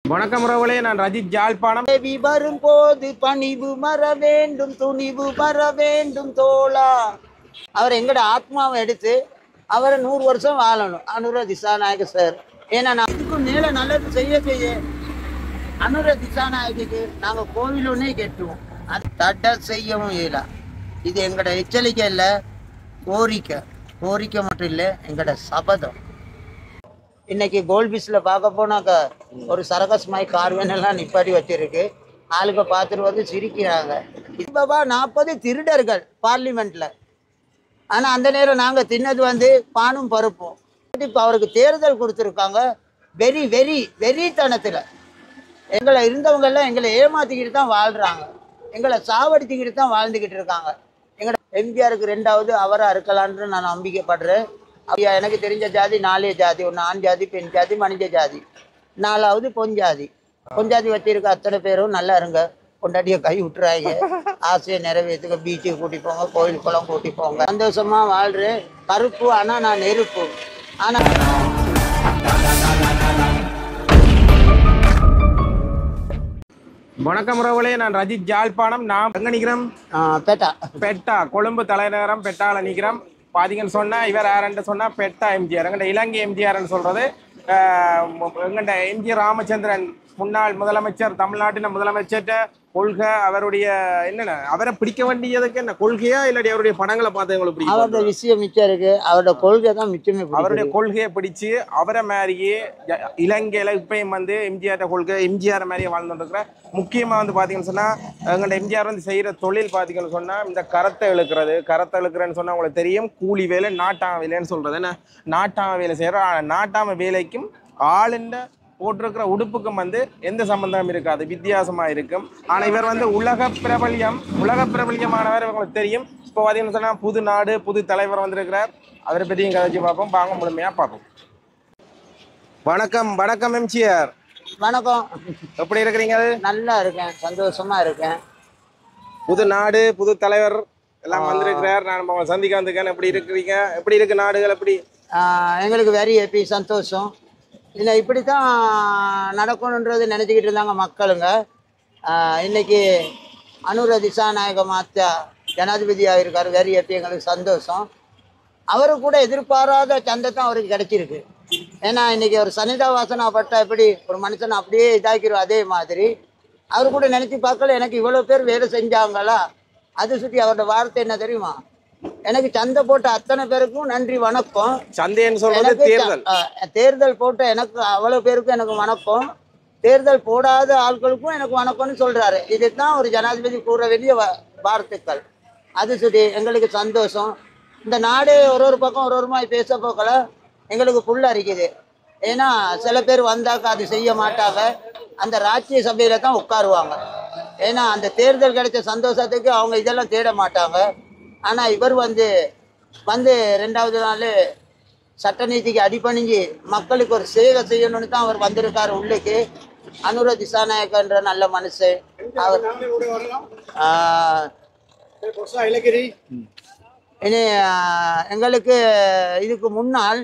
வணக்கம் உறவுகளே, நான் ரஜித் ஜாழ்ப்பாணம். தேவி வரும்போது பணிவு மற வேண்டும், துணிவு மற வேண்டும் தோழா. அவர் எங்கட ஆத்மாவை எடுத்து அவரை 100 வருஷம் வாழணும் அனுர திசாநாயக சார். ஏன்னா நான் இதுக்கும் மேல நல்லது செய்ய அனுர திசாநாயகிக்கு நாங்கள் கோவில் ஒன்னே கெட்டுவோம். அது தட்ட செய்யவும் இயலா. இது எங்கட எச்சரிக்கை இல்லை, கோரிக்கை மட்டும் இல்லை, எங்கட சபதம். இன்னைக்கு கோல்ட் பீச்ல பார்க்க போனாக்க ஒரு சரகஸ் மாய் கார்வனெல்லாம் நிப்பாட்டி வச்சிருக்கு. ஆளுங்க பார்த்துட்டு வந்து சிரிக்கிறாங்க. இப்பவா 40 திருடர்கள் பார்லிமெண்ட்ல. ஆனா அந்த நேரம் நாங்க தின்னது வந்து பானும் பருப்பும். இப்போ அவருக்கு தேர்தல் கொடுத்துருக்காங்க. வெறித்தனத்துல எங்களை இருந்தவங்க எல்லாம் எங்களை ஏமாத்திக்கிட்டு தான் வாழ்றாங்க, எங்களை சாவடிச்சுக்கிட்டு தான் வாழ்ந்துக்கிட்டு இருக்காங்க. எங்களோட எம்ஜிஆருக்கு 2வது அவராக இருக்கலான்னு நான் நம்பிக்கைப்படுறேன். ஐயா, எனக்கு தெரிஞ்ச ஜாதி 4 ஜாதி. ஒன்று ஆண் ஜாதி, பெண் ஜாதி, மனித ஜாதி. 4வது பொஞ்சாதி. பொஞ்சாதி வச்சிருக்க அத்தனை பேரும் நல்லா இருங்க, கொண்டாடிய கை விட்டுறாங்க, ஆசையை நிறைவேற்றுக்க, பீச்சுக்கு கூட்டி போங்க, கோயில் குளம் கூட்டி போங்க, சந்தோஷமா வாழ்றேன். கருப்பு ஆனா நான் நெருப்பு. ஆனா வணக்கம் உறவுகளே, நான் ரஜித் ஜாழ்ப்பாணம். நான் எங்க நிக்கிறோம்? பெட்டா, கொழும்பு தலைநகரம் பெட்டால நிக்கிறோம். பாத்தீங்கன்னு சொன்னா இவர் யாருன்னு சொன்னா பெட்டா எம்ஜிஆர், எங்கள்ட இலங்கை எம்ஜிஆர்ன்னு சொல்றது. எங்கள்ட எம்ஜி ராமச்சந்திரன் முன்னாள் முதலமைச்சர், தமிழ்நாட்டின் முதலமைச்சர்கிட்ட கொள்கை அவருடைய என்னென்ன, அவரை பிடிக்க வேண்டியதுக்கு என்ன கொள்கையா இல்லாட்டி அவருடைய படங்களை பார்த்து எங்களுக்கு பிடிக்கும்? அவருடைய விஷயம் மிச்சம் இருக்கு, அவருடைய கொள்கை தான் மிச்சமே. அவருடைய கொள்கையை பிடிச்சு அவரை மாதிரியே இலங்கையில இப்பயும் வந்து எம்ஜிஆர் கொள்கை, எம்ஜிஆர் மாதிரியே வாழ்ந்துட்டு இருக்கிற. முக்கியமா வந்து பாத்தீங்கன்னு சொன்னா எங்கள்ட எம்ஜிஆர் வந்து செய்யற தொழில் பாத்தீங்கன்னு சொன்னா இந்த கரத்தை இழுக்கிறேன்னு சொன்னா உங்களுக்கு தெரியும். கூலி வேலை, நாட்டாம வேலைன்னு சொல்றது. என்ன நாட்டாம வேலை செய்யற, நாட்டாம வேலைக்கும் ஆளுண்ட போட்டிருக்கிற உடுப்புக்கும் வந்து எந்த சம்பந்தமும் இருக்காது, வித்தியாசமா இருக்கும். ஆனா இவர் வந்து உலக பிரபல்யமானவர், உங்களுக்கு தெரியும். இப்போ பார்த்தீங்கன்னு சொன்னா புது நாடு, புது தலைவர் வந்திருக்கிறார். அவரை பற்றியும் கதைச்சு பார்ப்போம், வாங்க முழுமையா பார்ப்போம். வணக்கம் எம்ஜிஆர். வணக்கம். எப்படி இருக்கிறீங்க? நல்லா இருக்கேன், சந்தோஷமா இருக்கேன். புது நாடு, புது தலைவர் எல்லாம் வந்திருக்கிறார். நான் உங்களை சந்திக்க வந்திருக்கேன். எப்படி இருக்கிறீங்க? எப்படி இருக்கு நாடுகள்? எப்படி? எங்களுக்கு வெரி ஹாப்பி, சந்தோஷம். இல்லை, இப்படி தான் நடக்கணுன்றது நினச்சிக்கிட்டு இருந்தாங்க மக்களுங்க. இன்னைக்கு அனுர திசாநாயக மாத்தா ஜனாதிபதியாக இருக்கார். வெரி ஹாப்பி, எங்களுக்கு சந்தோஷம். அவரு கூட எதிர்பாராத சந்தத்தை அவருக்கு கிடைச்சிருக்கு. ஏன்னா இன்னைக்கு ஒரு சனிதா வாசனா பட்டா எப்படி ஒரு மனுஷனை அப்படியே இதாக்கிடும், அதே மாதிரி அவரு கூட நினச்சி பார்க்கல. எனக்கு இவ்வளோ பேர் வேலை செஞ்சாங்களா, அது சுற்றி அவரோட வார்த்தை என்ன தெரியுமா? எனக்கு சந்தை போட்ட அத்தனை பேருக்கும் நன்றி, வணக்கம். சந்தைன்னு சொல்றது தேர்தல் போட்ட எனக்கு அவ்வளவு பேருக்கும் எனக்கு வணக்கம், தேர்தல் போடாத ஆட்களுக்கும் எனக்கு வணக்கம்னு சொல்றாரு. இதுதான் ஒரு ஜனாதிபதி கூற வேண்டிய வார்த்தைகள். அது சரி, எங்களுக்கு சந்தோஷம். இந்த நாடு ஒரு பக்கம் ஒரு மாதிரி பேச போக்கல எங்களுக்கு புல் அரிக்குது. ஏன்னா சில பேர் வந்தாக்க அது செய்ய மாட்டாங்க, அந்த ராஜ்ய சபையில தான் உட்காருவாங்க. ஏன்னா அந்த தேர்தல் கிடைச்ச சந்தோஷத்துக்கு அவங்க இதெல்லாம் தேட மாட்டாங்க. ஆனால் இவர் வந்து 2வது நாள் சட்டநீதிக்கு அடிபணிஞ்சு மக்களுக்கு ஒரு சேவை செய்யணும்னு தான் அவர் வந்திருக்காரு உள்ளுக்கு. அனுர திசாநாயக்கன்ற நல்ல மனுஷன் அவர். இனி எங்களுக்கு இதுக்கு முன்னால்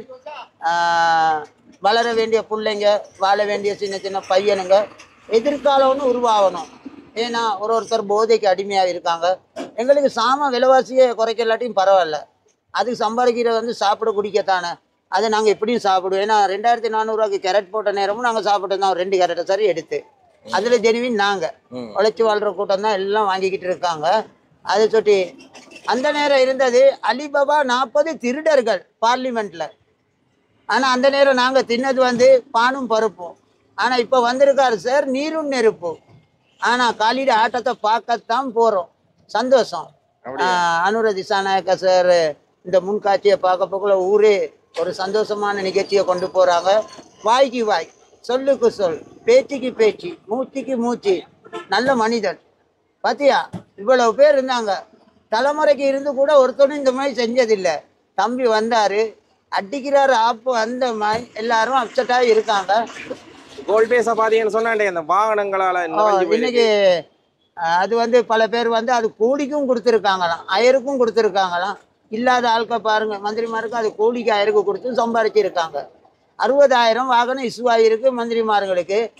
வளர வேண்டிய பிள்ளைங்க, வாழ வேண்டிய சின்ன சின்ன பையனுங்க எதிர்காலம்னு உருவாகணும். ஏன்னா ஒருத்தர் போதைக்கு அடிமையாக இருக்காங்க. எங்களுக்கு சாம விலைவாசியை குறைக்கலாட்டியும் பரவாயில்ல, அதுக்கு சம்பாதிக்கிறது வந்து சாப்பிட குடிக்கத்தானே. அதை நாங்கள் எப்படியும் சாப்பிடுவோம். ஏன்னா 2400 கேரட் போட்ட நேரமும் நாங்கள் சாப்பிட்டு தான் 2 கேரட்டை சரி எடுத்து. அதில் ஜெனுவின் நாங்கள் உழைச்சி வாழ்கிற கூட்டம் தான் எல்லாம் வாங்கிக்கிட்டு இருக்காங்க. அதை சொட்டி அந்த நேரம் இருந்தது அலிபாபா 40 திருடர்கள் பார்லிமெண்ட்டில். ஆனால் அந்த நேரம் நாங்கள் தின்னது வந்து பானும் பருப்பும். ஆனால் இப்போ வந்திருக்காரு சார் நீரும் நெருப்பு. ஆனால் காலிட ஆட்டத்தை பார்க்கத்தான் போகிறோம், சந்தோஷம். அனுர திசாநாயக்க சார் இந்த முன்காட்சியை பார்க்க போக்குள்ள ஊரே ஒரு சந்தோஷமான நிகழ்ச்சியை கொண்டு போகிறாங்க. வாய்க்கு வாய், சொல்லுக்கு சொல், பேச்சுக்கு பேச்சு, மூச்சுக்கு மூச்சு. நல்ல மனிதன் பார்த்தியா, இவ்வளவு பேர் இருந்தாங்க. தலைமுறைக்கு இருந்து கூட ஒருத்தரும் இந்த மாதிரி செஞ்சதில்லை. தம்பி வந்தார், அடிக்கிறாரு ஆப்பு, அந்த மாதிரி எல்லாரும் அப்செட்டாக இருக்காங்க. கோல்ட் பேஸை பார்த்தீங்கன்னு சொன்னா இந்த வாகனங்களால் இன்னைக்கு அது வந்து பல பேர் வந்து அது கோடிக்கும் கொடுத்துருக்காங்களாம், அயருக்கும் கொடுத்துருக்காங்களாம். இல்லாத ஆட்கள் பாருங்க, மந்திரிமாருக்கு அது கோடிக்கு அயருக்கு கொடுத்து சம்பாதிச்சிருக்காங்க. 60,000 வாகனம் இஷ்யூ ஆகிருக்கு மந்திரிமார்களுக்கு.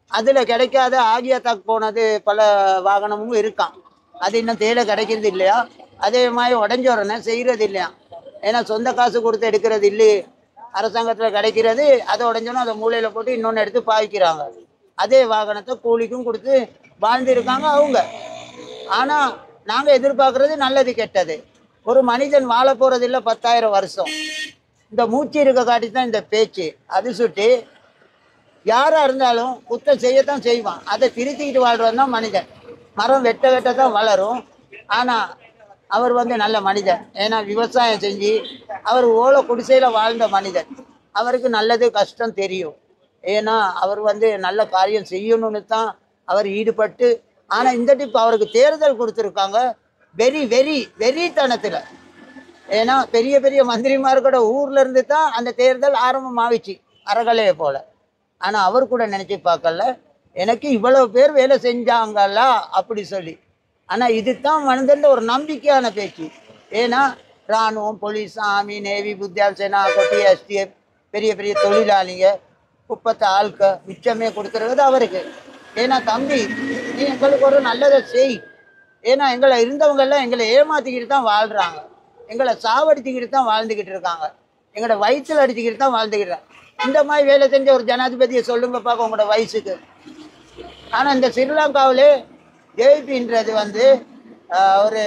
அதில் கிடைக்காத ஆகியத்தாக்கு போனது பல வாகனமும் இருக்கான். அது இன்னும் தேயிலை கிடைக்கிறது இல்லையா, அதே மாதிரி உடஞ்சி உடனே செய்கிறது இல்லையா. ஏன்னா சொந்த காசு கொடுத்து எடுக்கிறது இல்லையே, அரசாங்கத்தில் கிடைக்கிறது. அதை உடஞ்சோன்னா அதை மூலையில் போட்டு இன்னொன்று எடுத்து பாய்க்கிறாங்க. அதே வாகனத்தை கூலிக்கும் கொடுத்து வாழ்ந்துருக்காங்க அவங்க. ஆனால் நாங்கள் எதிர்பார்க்குறது நல்லது கெட்டது. ஒரு மனிதன் வாழ போகிறது இல்லை 10,000 வருஷம். இந்த மூச்சு இருக்க காட்டி தான் இந்த பேச்சு. அது சுட்டி யாராக இருந்தாலும் குத்தம் செய்யத்தான் செய்வான். அதை திருத்திக்கிட்டு வாழ்கிறது தான் மனிதன். மரம் வெட்ட வெட்ட தான் வளரும். ஆனால் அவர் நல்ல மனிதன். ஏன்னா விவசாயம் செஞ்சு அவர் ஓலை குடிசையில் வாழ்ந்த மனிதன். அவருக்கு நல்லது கஷ்டம் தெரியும். ஏன்னா அவர் நல்ல காரியம் செய்யணும்னு தான் அவர் ஈடுபட்டு. ஆனால் இந்த டிப் அவருக்கு தேர்தல் கொடுத்துருக்காங்க வெறித்தனத்தில். ஏன்னா பெரிய பெரிய மந்திரிமார்கூட ஊரில் இருந்து தான் அந்த தேர்தல் ஆரம்பமாகிச்சு, அறகலையை போல். ஆனால் அவர் கூட நினச்சி பார்க்கல எனக்கு இவ்வளோ பேர் வேலை செஞ்சாங்களா அப்படி சொல்லி. ஆனால் இது தான் மனிதன் ஒரு நம்பிக்கையான பேச்சு. ஏன்னா இராணுவம், போலீஸ், ஆர்மி, நேவி, புத்தியால் சேனா, கொட்டி, எஸ்டிஎஃப், பெரிய பெரிய தொழிலாளிங்க, குப்பத்தை ஆட்க மிச்சமே கொடுக்குறது அவருக்கு. ஏன்னா தம்பி நீ எங்களுக்கு ஒரு நல்லதை செய். ஏன்னா எங்களை இருந்தவங்கெல்லாம் எங்களை ஏமாற்றிக்கிட்டு தான் வாழ்கிறாங்க, எங்களை சாவடிச்சுக்கிட்டு தான் வாழ்ந்துக்கிட்டு இருக்காங்க, எங்களோட வயிற்றில் அடிச்சுக்கிட்டு தான் வாழ்ந்துக்கிட்டு. இந்த மாதிரி வேலை செஞ்ச ஒரு ஜனாதிபதியை சொல்லுங்க பார்க்க உங்களோட வயசுக்கு. ஆனால் இந்த ஸ்ரீலங்காவிலே ஜேபின்றது ஒரு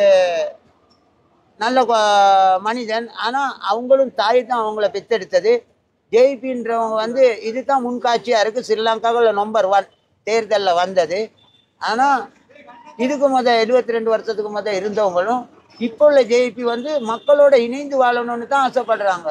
நல்ல மனிதன். ஆனால் அவங்களும் தாய் தான் அவங்கள பெற்றெடுத்தது. ஜேபின்றவங்க இதுதான் முன்காட்சியாக இருக்குது. ஸ்ரீலங்காவில் நம்பர் 1 தேர்தலில் வந்தது. ஆனால் இதுக்கு 72 வருஷத்துக்கு இருந்தவங்களும் இப்போ உள்ள ஜேபி மக்களோட இணைந்து வாழணும்னு தான் ஆசைப்படுறாங்க.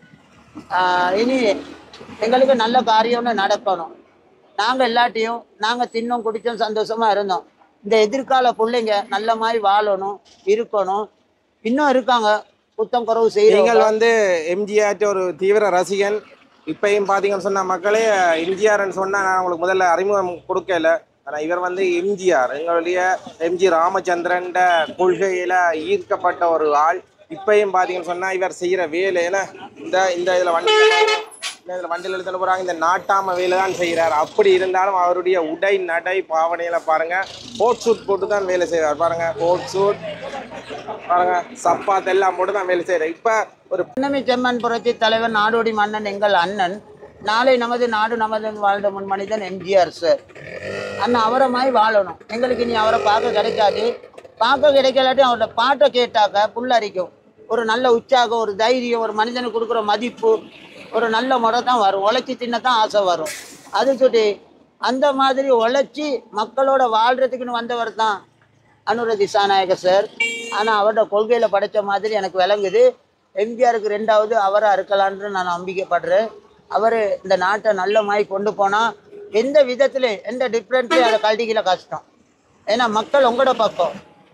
இனி எங்களுக்கு நல்ல காரியம்னு நடக்கணும். நாங்கள் எல்லாத்தையும் நாங்கள் தின்னோம் குடித்தோம் சந்தோஷமாக இருந்தோம். இந்த எதிர்கால பிள்ளைங்க நல்ல மாதிரி வாழணும், இருக்கணும். இன்னும் இருக்காங்க குத்தம் குறவு செய்கிறவங்க. நீங்கள் எம்ஜிஆர் ஒரு தீவிர ரசிகன். இப்பயும் பார்த்தீங்கன்னு சொன்னால் மக்களே எம்ஜிஆர்ன்னு சொன்னால் நான் உங்களுக்கு முதல்ல அறிமுகம் கொடுக்கல. ஆனால் இவர் எம்ஜிஆர், எங்களுடைய எம்ஜி ராமச்சந்திரன் கொள்கையில் ஈர்க்கப்பட்ட ஒரு ஆள். இப்பயும் பார்த்தீங்கன்னு சொன்னால் இவர் செய்கிற வேலை ஏன்னா இந்த இதில் வண்டியில் எடுத்துன்னு போகிறாங்க, இந்த நாட்டாம வேலை தான் செய்கிறார். அப்படி இருந்தாலும் அவருடைய உடை நடை பாவனையில் பாருங்கள், கோட் சூட் போட்டு தான் வேலை செய்கிறார். பாருங்கள் கோட் சூட், பாருங்கள் சப்பாத் எல்லாம் போட்டு தான் வேலை செய்கிறார். இப்போ ஒரு புன்னமி செம்மன் புரட்சி தலைவர் நாடோடி மன்னன் எங்கள் அண்ணன், நாளை நமது நாடு நமது வாழ்ந்த முன் மனிதன் எம்ஜிஆர் சார். அண்ணன் அவரை மாதிரி வாழணும். எங்களுக்கு இனி அவரை பார்க்க கிடைக்காது. பார்க்க கிடைக்கலாட்டி அவரோட பாட்டை கேட்டாக்க புல்லரிக்கும். ஒரு நல்ல உற்சாகம், ஒரு தைரியம், ஒரு மனிதனுக்கு கொடுக்குற மதிப்பு, ஒரு நல்ல முறை தான் வரும். உழைச்சி தின்னத்தான் ஆசை வரும். அது சொல்லி அந்த மாதிரி உழைச்சி மக்களோட வாழ்கிறதுக்குன்னு வந்தவர் தான் அனுர திசாநாயக சார். ஆனால் அவரோட கொள்கையில் படைத்த மாதிரி எனக்கு விளங்குது. எம்ஜிஆருக்கு 2வது அவராக இருக்கலான்னு நான் நம்பிக்கைப்படுறேன். அவர் இந்த நாட்டை நல்ல மாதிரி கொண்டு போனால் எந்த விதத்தில் எந்த டிஃப்ரெண்ட்லேயும் அதை கழட்டிக்கல கஷ்டம். ஏன்னா மக்கள் உங்களோட பக்கம்.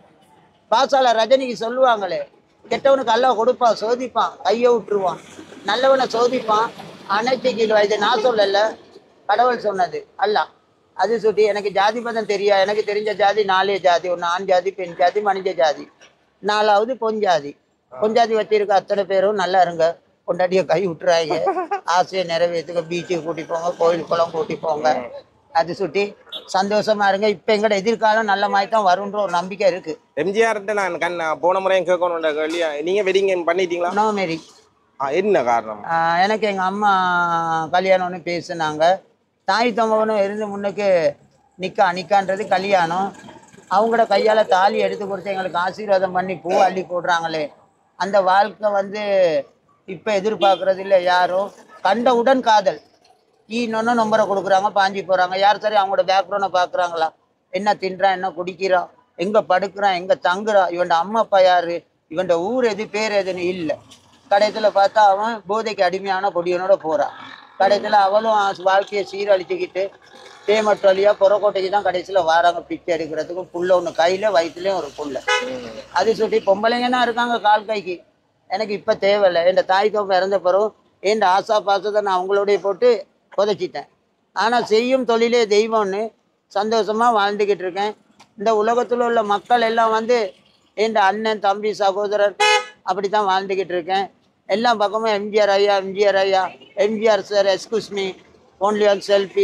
பாசால ரஜினிக்கு சொல்லுவாங்களே, கெட்டவனுக்கு அல்லாஹ் கொடுப்பான், சோதிப்பான், கையை விட்டுருவான். நல்லவனை சோதிப்பான், அனைத்தைக்கிடுவான். இது நான் சொல்லலை, கடவுள் சொன்னது அல்லாஹ். அது சொல்லி எனக்கு ஜாதி மதம் தெரியா. எனக்கு தெரிஞ்ச ஜாதி 4 ஜாதி. ஒன்று ஆண் ஜாதி, பெண் ஜாதி, மனித ஜாதி. 4வது பொஞ்சாதி. பொஞ்சாதி வச்சிருக்க அத்தனை பேரும் நல்லா இருங்க, கொண்டாடிய கை விட்டுறாங்க, ஆசையை நிறைவேற்றுங்க, பீச்சுக்கு கூட்டி போங்க, கோயில் குளம் கூட்டி போங்க. அது சுட்டி சந்தோஷமா இருங்க. இப்போ எங்களோட எதிர்காலம் நல்ல மாதிரி தான் வரும்ன்ற ஒரு நம்பிக்கை இருக்கு. எம்ஜிஆர்கிட்ட நான் போன முறையும் கேட்கணும், நீங்கள் வெட்டிங் பண்ணிட்டீங்களா? No marry. என்ன காரணம்? எனக்கு எங்கள் அம்மா கல்யாணம்னு பேசுனாங்க. தாய் தம்பவனும் இருந்து முன்னுக்கு நிக்கான்றது கல்யாணம். அவங்களோட கையால் தாலி எடுத்து கொடுத்து எங்களுக்கு ஆசீர்வாதம் பண்ணி பூ அள்ளி போடுறாங்களே, அந்த வாழ்க்கை இப்போ எதிர்பார்க்கறது இல்லை யாரும். கண்டவுடன் காதல் இன்னொன்று நம்பரை கொடுக்குறாங்க, பாஞ்சி போகிறாங்க. யார் சரி அவங்களோட பேக்ரவுண்டை பார்க்குறாங்களா? என்ன தின்றான், என்ன குடிக்கிறான், எங்கே படுக்கிறான், எங்கே தங்குறான், இவன் அம்மா அப்பா யார், இவன் ஊர் எது பேர் எதுன்னு இல்லை. கடைசியில் பார்த்தா அவன் போதைக்கு அடிமையான பொடியனோட போகிறான். கடைசியில் அவளும் வாழ்க்கையை சீரழிச்சுக்கிட்டு தேமட்டு வழியாக புறக்கோட்டைக்கு தான் கடைசியில் வராங்க பிச்சை எடுக்கிறதுக்கு. புள்ள ஒன்று கையில், வயிற்றுலேயும் ஒரு புள்ள. அது சொல்லி பொம்பளைங்கன்னா இருக்காங்க கால் கைக்கு. எனக்கு இப்போ தேவையில்லை. என் தாய் தோப்பை இறந்த பிறகு என் ஆசா பாசத்தை நான் அவங்களோடைய போட்டு புதைச்சிட்டேன். ஆனால் செய்யும் தொழிலே தெய்வம்னு சந்தோஷமாக வாழ்ந்துக்கிட்டு இருக்கேன். இந்த உலகத்தில் உள்ள மக்கள் எல்லாம் என் அண்ணன், தம்பி, சகோதரர் அப்படி தான் வாழ்ந்துக்கிட்டு இருக்கேன். எல்லா பக்கமும் எம்ஜிஆர் ஐயா, எம்ஜிஆர் ஐயா, MGR sir, excuse me, only one selfie,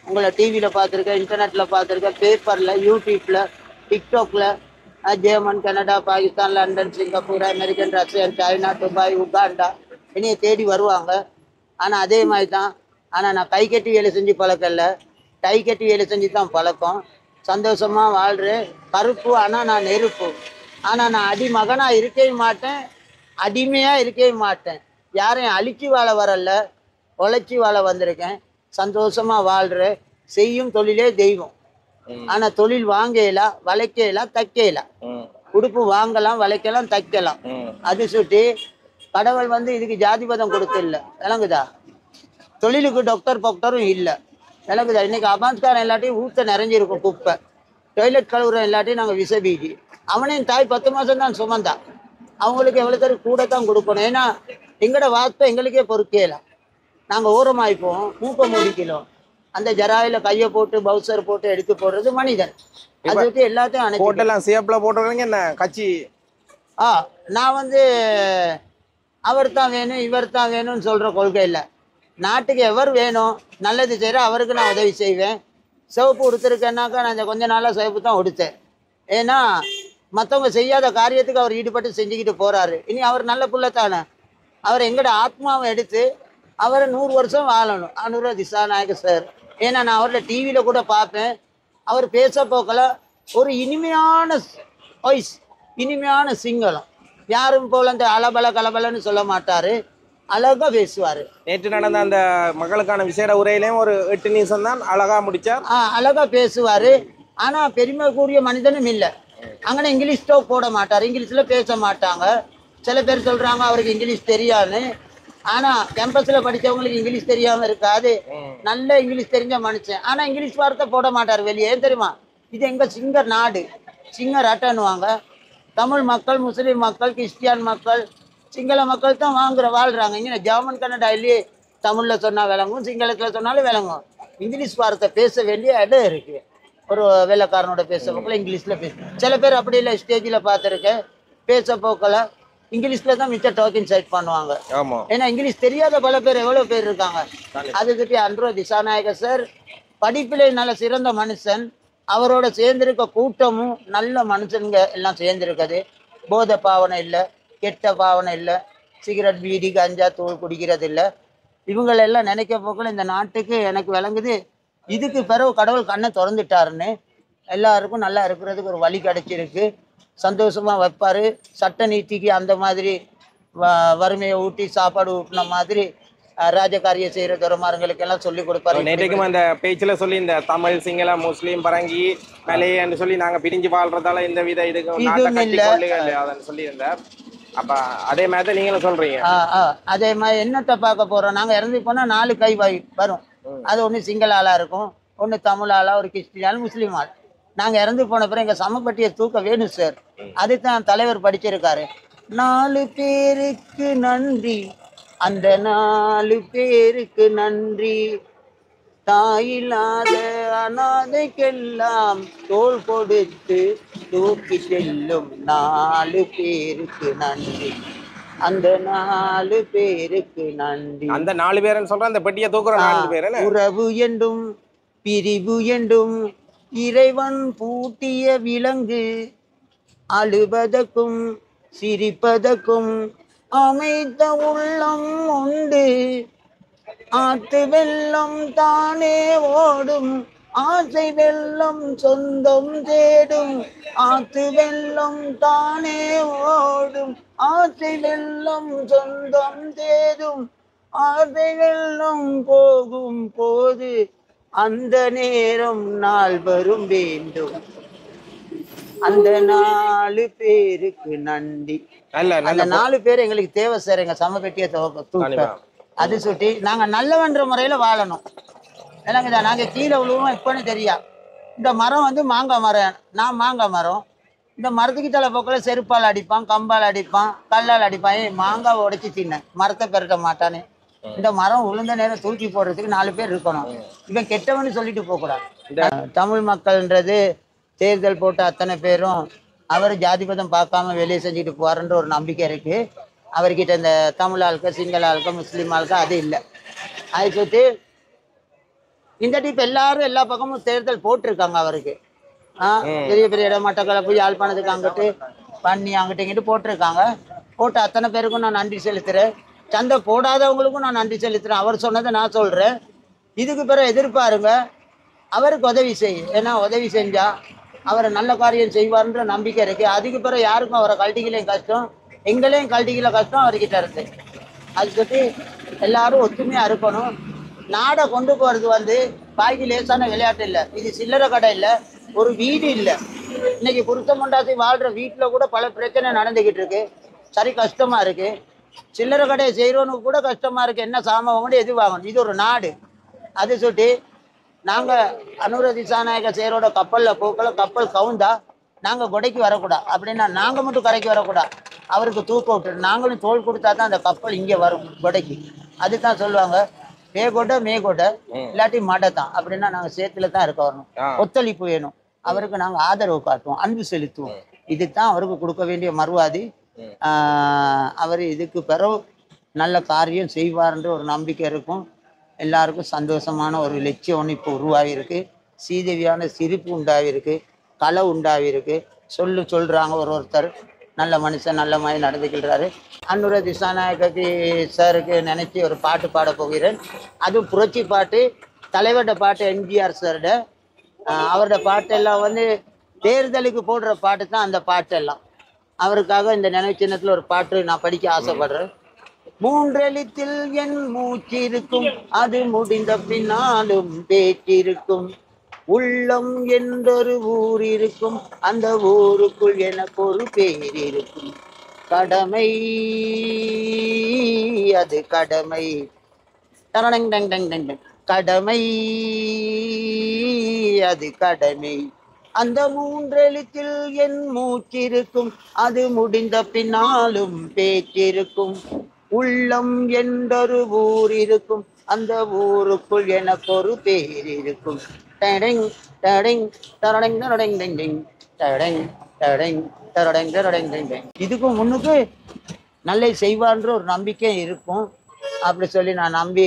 உங்களை டிவியில் பார்த்துருக்கேன், இன்டர்நெட்டில் பார்த்துருக்கேன், பேப்பரில், யூடியூப்பில், டிக்டாக்ல, German, Canada, Pakistan, London, Singapore, American, Russian, China, Dubai, Uganda என்னைய தேடி வருவாங்க. ஆனால் அதே மாதிரி தான். ஆனால் நான் கை கட்டி வேலை செஞ்சு பழக்கம் இல்லை, டை கட்டி வேலை செஞ்சு தான் பழக்கம். சந்தோஷமாக வாழ்கிறேன். கருப்பு ஆனால் நான் நெருப்பு. ஆனால் நான் அடிமகனாக இருக்கவே மாட்டேன், அடிமையாக இருக்கவே மாட்டேன். யாரையும் அழிச்சு வாழ வரல, உழைச்சி வாழ வந்திருக்கேன். சந்தோஷமாக வாழ்கிறேன். செய்யும் தொழிலே தெய்வம். ஆனால் தொழில் வாங்கலாம், வளைக்கலாம், தைக்கலாம். உடுப்பு வாங்கலாம், வளைக்கலாம், தைக்கலாம். அது சுட்டி கடவுள் வந்து இதுக்கு ஜாதிபதம் கொடுத்து இல்லை, விளங்குதா? தொழிலுக்கு டாக்டர் பாக்டரும் இல்லை, விளங்குதா? இன்னைக்கு அபான்ஸ்காரன் எல்லாத்தையும் ஊற்ற நிறைஞ்சிருக்கும் குப்பை. டொய்லெட் கழுவுற எல்லாத்தையும் நாங்கள் விசபீதி. அவனையும் தாய் 10 மாதம் தான் சுமந்தான். அவங்களுக்கு எவ்வளோ பேர் கூட தான் கொடுக்கணும். ஏன்னா எங்களோட வார்த்தை எங்களுக்கே பொறுக்கலாம். நாங்கள் ஓரமாயிப்போம், மூப்பை முடிக்கணும். அந்த ஜராயில் கையை போட்டு பவுசர் போட்டு எடுத்து போடுறது மனிதன். அது வச்சு எல்லாத்தையும் அனுப்பிலாம் சேப்பில் போட்டுருக்கீங்க என்ன கட்சி? நான் வந்து அவர் தான் வேணும் இவர் தான் வேணும்னு சொல்கிற கொள்கை இல்லை. நாட்டுக்கு எவர் வேணும் நல்லது செய்கிற அவருக்கு நான் உதவி செய்வேன். சிவப்பு உடுத்திருக்கேன்னாக்கா நான் கொஞ்ச நாளாக சிவப்பு தான் உடுத்தேன். ஏன்னா மற்றவங்க செய்யாத காரியத்துக்கு அவர் ஈடுபட்டு செஞ்சுக்கிட்டு போகிறாரு. இனி அவர் நல்ல புள்ளத்தானே. அவர் எங்களோட ஆத்மாவை எடுத்து அவரை 100 வருஷம் வாழணும். அனுர திசாநாயக சார். ஏன்னா நான் அவரில் டிவியில் கூட பார்ப்பேன். அவர் பேச போக்கில் ஒரு இனிமையான வாய்ஸ், இனிமையான சிங்களம். யாரும் போல அந்த அலபல கலபலன்னு சொல்ல மாட்டார், அழகாக பேசுவார். நேற்று நடந்த அந்த மக்களுக்கான விசேட உரையிலையும் ஒரு 8 நிமிஷம் தான் அழகாக முடித்தார். அழகாக பேசுவார். ஆனால் பெருமை கூடிய மனிதனும் இல்லை. அங்கே இங்கிலீஷ் ஸ்டோக் போட மாட்டார், இங்கிலீஷில் பேச மாட்டாங்க. சில பேர் சொல்கிறாங்க அவருக்கு இங்கிலீஷ் தெரியாதுன்னு. ஆனால் கேம்பஸில் படித்தவங்களுக்கு இங்கிலீஷ் தெரியாமல் இருக்காது. நல்ல இங்கிலீஷ் தெரிஞ்ச மனுஷன். ஆனால் இங்கிலீஷ் வார்த்தை போட மாட்டார் வெளியே. ஏன் தெரியுமா? இது எங்கள் சிங்கர் நாடு, சிங்கர் அட்டன்னுவாங்க. தமிழ் மக்கள், முஸ்லீம் மக்கள், கிறிஸ்டியான் மக்கள், சிங்கள மக்கள் தான் வாழ்கிறாங்க. இங்கே ஜெர்மன் கன்னடாயிலேயே தமிழில் சொன்னால் விளங்கும், சிங்களத்தில் சொன்னாலும் விளங்கும். இங்கிலீஷ் வார்த்தை பேச வேண்டிய இடம் இருக்குது. ஒரு வெள்ளைக்காரனோட பேச போக்கில் இங்கிலீஷில் பேச. சில பேர் அப்படி இல்லை, ஸ்டேஜில் பார்த்துருக்கேன் பேச போக்கில் இங்கிலீஷில் தான் மிச்சம் டாக்கிங் சைட் பண்ணுவாங்க. ஏன்னா இங்கிலீஷ் தெரியாத பல பேர் எவ்வளோ பேர் இருக்காங்க. அதுக்கிட்டே அன்ரோ திசாநாயக சார் படிப்பிலே நல்ல சிறந்த மனுஷன். அவரோட சேர்ந்திருக்க கூட்டமும் நல்ல மனுஷனுங்க எல்லாம் சேர்ந்துருக்குது. போதை பாவனை இல்லை, கெட்ட பாவனை இல்லை, சிகரெட் பீடி கஞ்சா தூள் குடிக்கிறது இல்லை. இவங்களெல்லாம் நினைக்க போக்கில் இந்த நாட்டுக்கு எனக்கு விளங்குது. இதுக்கு பிறகு கடவுள் கண்ணை திறந்துட்டாருன்னு எல்லாருக்கும் நல்லா இருக்கிறதுக்கு ஒரு வழி கிடைச்சிருக்கு. சந்தோஷமாக வைப்பார். சட்ட நீதிக்கு அந்த மாதிரி வறுமையை ஊட்டி சாப்பாடு ஊட்டின மாதிரி ராஜகாரியம் செய்கிற துறமாரங்களுக்கெல்லாம் சொல்லி கொடுப்பாரு. நேற்றைக்கும் அந்த பேச்சில் சொல்லி இந்த தமிழ், சிங்கள, முஸ்லீம், பரங்கி, மலையன்னு சொல்லி நாங்கள் பிரிஞ்சு வாழ்றதால இந்த வித இதுக்கு அதன்னு சொல்லியிருந்தார். அப்போ அதே மாதிரி தான் நீங்களும் சொல்கிறீங்க. அதே மாதிரி என்னத்தை பார்க்க போகிறோம்? நாங்கள் இறந்து போனால் 4 கை வரும். அது ஒன்று சிங்கள ஆளாக இருக்கும், ஒன்று தமிழ் ஆளா, ஒரு கிறிஸ்டின், முஸ்லீம் ஆள். நாங்கள் இறந்து போன பிறகு எங்கள் சமப்பட்டியை தூக்க வேணும் சார். அதுதான் தலைவர் படிச்சிருக்காரு. 4 பேருக்கு நன்றி, அந்த 4 பேருக்கு நன்றி, தாயில்லாத அனாதைக்கெல்லாம் தோள் கொடுத்து தூக்கி செல்லும் 4 பேருக்கு நன்றி, அந்த 4 பேருக்கு நன்றி. அந்த 4 பேருன்னு சொல்ற அந்த பெட்டியை தூக்குற 4 பேர். உறவு என்றும் பிரிவு என்றும் இறைவன் பூட்டிய விலங்கு, அழுவதற்கும் சிரிப்பதற்கும் அமைத்த உள்ளம் உண்டு. ஆத்து வெள்ளம் தானே ஓடும், ஆசை வெள்ளம் சொந்தம் தேடும். ஆத்து வெள்ளம் தானே ஓடும், ஆசை வெள்ளம் சொந்தம் தேடும். ஆசை வெள்ளம் போகும் போது அந்த நேரம் நாள் வரும் வேண்டும். அந்த 4 பேருக்கு நன்றி. அந்த 4 பேர் எங்களுக்கு தேவை சார். எங்க சமபெட்டியை தூக்க அது சுட்டி நாங்க நல்லவன்ற முறையில வாழணும். இல்லைங்கதா, நாங்க கீழே விழுவோம். இப்பன்னு தெரியா, இந்த மரம் வந்து மாங்காய் மரம். நான் மாங்காய் மரம். இந்த மரத்துக்கு தலை போக்கில் செருப்பால் அடிப்பான், கம்பால் அடிப்பான், கல்லால் அடிப்பான். மாங்காவை உடைச்சி தின்ன மரத்தை பெருட்ட மாட்டானே. இந்த மரம் உளுந்த நேரம் தூக்கி போடுறதுக்கு 4 பேர் இருக்கணும். இவன் கெட்டவன்னு சொல்லிட்டு போகக்கூடாது. தமிழ் மக்கள்ன்றது தேர்தல் போட்ட அத்தனை பேரும் அவர் ஜாதிபதம் பார்க்காம வெளியே செஞ்சுட்டு போவாருன்ற ஒரு நம்பிக்கை இருக்கு அவர்கிட்ட. இந்த தமிழ் ஆளுக்க, சிங்கள ஆளுக்க, முஸ்லீம் ஆளுக்க அது இல்லை. அதை சுற்றி இந்த டிப் எல்லாரும் எல்லா பக்கமும் தேர்தல் போட்டிருக்காங்க அவருக்கு. பெரிய பெரிய இடம் மட்டக்களப்பு யாழ்ப்பாணத்துக்கு அங்கிட்டு பண்ணி அங்கிட்டு இங்கிட்டு போட்டிருக்காங்க. போட்ட அத்தனை பேருக்கும் நான் நன்றி செலுத்துறேன். சந்தை போடாதவங்களுக்கும் நான் நன்றி செலுத்துறேன். அவர் சொன்னதை நான் சொல்றேன். இதுக்கு பிறகு எதிர்பாருங்க, அவருக்கு உதவி செய்யும். ஏன்னா உதவி செஞ்சா அவரை நல்ல காரியம் செய்வார்ன்ற நம்பிக்கை இருக்கு. அதுக்கு பிறகு யாருக்கும் அவரை கழட்டிக்கலையும் கஷ்டம், எங்களையும் கழட்டிக்கல கஷ்டம் அவர்கிட்ட இருக்கு. அது சொல்லி எல்லாரும் ஒத்துமையா இருக்கணும். நாடை கொண்டு போறது பாய்க்கு லேசான விளையாட்டு இல்லை. இது சில்லறை கடை இல்லை, ஒரு வீடு இல்லை. இன்னைக்கு புருஷ முண்டாசி வாழ்ற வீட்டுல கூட பல பிரச்சனை நடந்துகிட்டு இருக்கு. சரி கஷ்டமா இருக்கு. சில்லறை கடையை செய்யறவனுக்கு கூட கஷ்டமா இருக்கு. என்ன சாமான் வாங்கணும், எது வாங்கணும். இது ஒரு நாடு. அது சொல்லி நாங்க அனுர திசாநாயக சேரோட கப்பல்ல போக்கல, கப்பல் கவுந்தா நாங்க கொடைக்கு வரக்கூடாது. அப்படின்னா நாங்க மட்டும் கரைக்கு வரக்கூடாது, அவருக்கு தூக்க விட்டு நாங்களும் தோல் கொடுத்தா தான் அந்த கப்பல் இங்க வரும் கொடைக்கு. அதுதான் சொல்லுவாங்க, மேகொடை இல்லாட்டி மடை தான். அப்படின்னா நாங்க சேத்துல தான் இருக்க வரணும். ஒத்துழைப்பு வேணும். அவருக்கு நாங்க ஆதரவு காட்டுவோம், அன்பு செலுத்துவோம். இதுதான் அவருக்கு கொடுக்க வேண்டிய மறுவாதி. அவர் இதுக்கு பிறகு நல்ல காரியம் செய்வார்ன்ற ஒரு நம்பிக்கை இருக்கும். எல்லாருக்கும் சந்தோஷமான ஒரு லட்சியம் ஒன்று இப்போ உருவாகிருக்கு. சீதேவியான சிரிப்பு உண்டாகிருக்கு, கலை உண்டாகிருக்கு. சொல்றாங்க ஒருத்தர் நல்ல மனுஷன் நல்ல மாதிரி நடந்துக்கிறாரு. அன்னுர திசாநாயகி சாருக்கு நினைச்சி ஒரு பாட்டு பாட போகிறேன். அதுவும் புரட்சி பாட்டு, தலைவரோட பாட்டு, எம்ஜிஆர் சாரோட. அவரோட பாட்டெல்லாம் தேர்தலுக்கு போடுற பாட்டு தான் அந்த பாட்டெல்லாம். அவருக்காக இந்த நினைவு சின்னத்தில் ஒரு பாட்டு நான் படிக்க ஆசைப்படுறேன். மூன்றெழுத்தில் என் மூச்சிருக்கும், அது முடிந்த பின்னாலும் பேச்சிருக்கும். உள்ளம் என்றொரு ஊர் இருக்கும், அந்த ஊருக்குள் எனக்கு ஒரு பேர் இருக்கும். கடமை அது கடமை, கடமை அது கடமை. அந்த மூன்றெழுத்தில் என் மூச்சிருக்கும், அது முடிந்த பின்னாலும் பேச்சிருக்கும். உள்ளம் என்றொரு ஊர் இருக்கும், அந்த ஊருக்குள் எனக்கு ஒரு பேர் இருக்கும். இதுக்கும் முன்னுக்கு நல்ல செய்வான்ற ஒரு நம்பிக்கை இருக்கும். அப்படி சொல்லி நான் நம்பி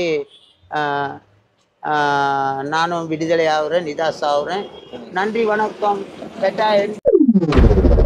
நானும் விடுதலை ஆகுறேன், நிதாஸ் ஆகுறேன். நன்றி, வணக்கம்.